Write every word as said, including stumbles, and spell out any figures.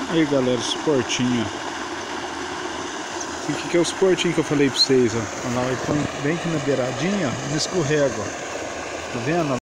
Aí galera, os portinhos. Esse aqui que é os portinhos que eu falei pra vocês, ó. Olha lá, ele põe bem aqui na beiradinha, ó, não escorrega, ó. Tá vendo?